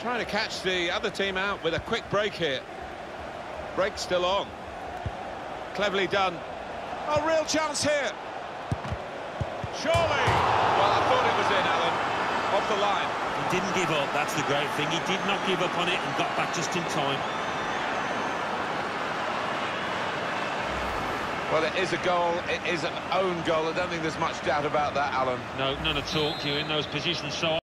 Trying to catch the other team out with a quick break here. Break still on. Cleverly done. Oh, real chance here. Surely. Well, I thought it was in, Alan. Off the line. He didn't give up, that's the great thing. He did not give up on it and got back just in time. Well, it is a goal. It is an own goal. I don't think there's much doubt about that, Alan. No, none at all. You're in those positions so